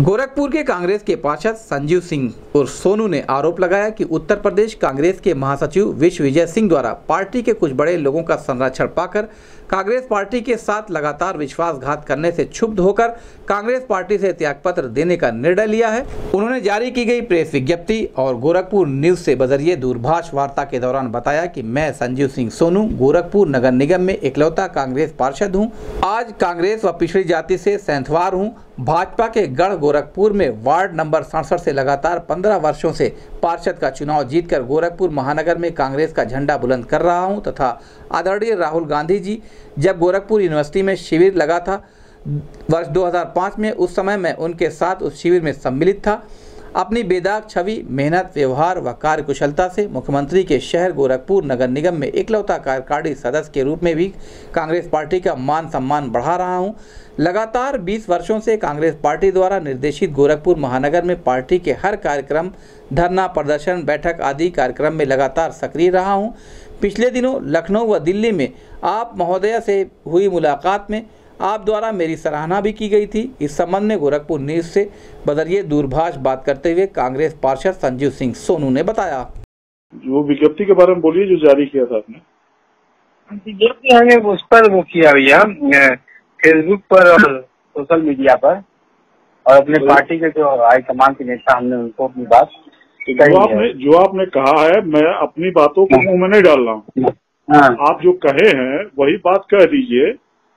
गोरखपुर के कांग्रेस के पार्षद संजीव सिंह और सोनू ने आरोप लगाया कि उत्तर प्रदेश कांग्रेस के महासचिव विश्वविजय सिंह द्वारा पार्टी के कुछ बड़े लोगों का संरक्षण पाकर कांग्रेस पार्टी के साथ लगातार विश्वासघात करने से क्षुब्ध होकर कांग्रेस पार्टी से त्यागपत्र देने का निर्णय लिया है। उन्होंने जारी की गई प्रेस विज्ञप्ति और गोरखपुर न्यूज से बजरिए दूरभाष वार्ता के दौरान बताया कि मैं संजीव सिंह सोनू गोरखपुर नगर निगम में इकलौता कांग्रेस पार्षद हूं। आज कांग्रेस व पिछड़ी जाति से सेंधवार हूं। भाजपा के गढ़ गोरखपुर में वार्ड नंबर 67 से लगातार 15 वर्षों से पार्षद का चुनाव जीतकर गोरखपुर महानगर में कांग्रेस का झंडा बुलंद कर रहा हूं तथा आदरणीय राहुल गांधी जी जब गोरखपुर यूनिवर्सिटी में शिविर लगा था वर्ष 2005 में, उस समय मैं उनके साथ उस शिविर में सम्मिलित था। अपनी बेदाग छवि, मेहनत, व्यवहार व कार्यकुशलता से मुख्यमंत्री के शहर गोरखपुर नगर निगम में इकलौता कार्यकारी सदस्य के रूप में भी कांग्रेस पार्टी का मान सम्मान बढ़ा रहा हूं। लगातार 20 वर्षों से कांग्रेस पार्टी द्वारा निर्देशित गोरखपुर महानगर में पार्टी के हर कार्यक्रम, धरना, प्रदर्शन, बैठक आदि कार्यक्रम में लगातार सक्रिय रहा हूं। पिछले दिनों लखनऊ व दिल्ली में आप महोदया से हुई मुलाकात में आप द्वारा मेरी सराहना भी की गई थी। इस संबंध में गोरखपुर न्यूज से बजरिए दूरभाष बात करते हुए कांग्रेस पार्षद संजीव सिंह सोनू ने बताया। जो विज्ञप्ति के बारे में बोलिए जो जारी किया था आपने। विज्ञप्ति हमें उस पर वो किया भैया, फेसबुक पर और सोशल मीडिया पर, और अपने पार्टी के जो हाईकमान के नेता हमने उनको अपनी बात जो आपने कहा है, मैं अपनी बातों को मुंह में नहीं डाल रहा हूँ। आप जो कहे हैं वही बात कह दीजिए,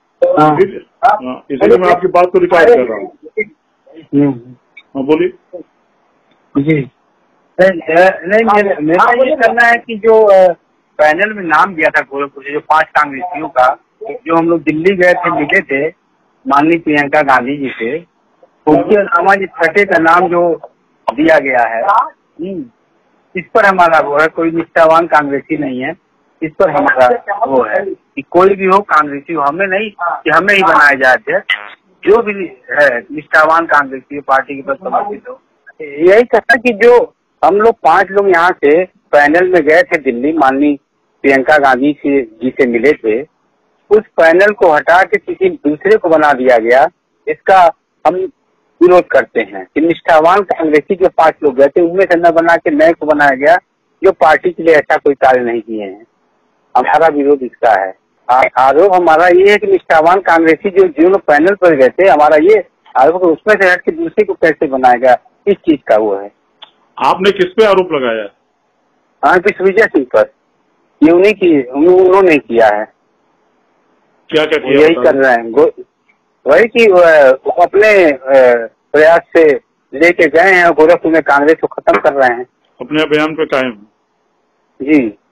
इसलिए मैं आपकी बात को रिकॉर्ड कर रहा हूँ। बोलिए जी। नहीं, मेरा ये करना है कि जो पैनल में नाम दिया था गोरखपुर से जो 5 कांग्रेसियों का, जो हम लोग दिल्ली गए थे, मिले थे माननीय प्रियंका गांधी जी से, उनके अलावा जो छठे का नाम जो दिया गया है, इस पर हमारा वो है, कोई निष्ठावान कांग्रेसी नहीं है। इस पर हमारा वो है कि कोई भी हो कांग्रेसी हो, हमें नहीं कि हमें ही बनाया जाए अध्यक्ष। जो भी है निष्ठावान कांग्रेसी पार्टी के प्रति समर्पित हो। यही कहता कि जो हम लोग 5 लोग यहाँ से पैनल में गए थे दिल्ली, माननीय प्रियंका गांधी जी से मिले थे, उस पैनल को हटा के किसी दूसरे को बना दिया गया। इसका हम विरोध करते हैं कि निष्ठावान कांग्रेसी जो 5 लोग गए थे उनमें से न बना के नए को बनाया गया, जो पार्टी के लिए ऐसा कोई कार्य नहीं किए हैं। हमारा विरोध इसका है। आरोप हमारा ये है कि निष्ठावान कांग्रेसी जो लोग पैनल पर गए थे, हमारा ये आरोप उसमें से हट के दूसरे को कैसे बनाया गया, इस चीज का वो है। आपने किस पे आरोप लगाया? हाँ, विश्वविजय सिंह पर। ये उन्होंने किया है। क्या किया? यही कर रहे हैं वही कि अपने प्रयास से लेके गए हैं और गोरखपुर में कांग्रेस को खत्म कर रहे हैं। अपने अभियान पे कायम। जी।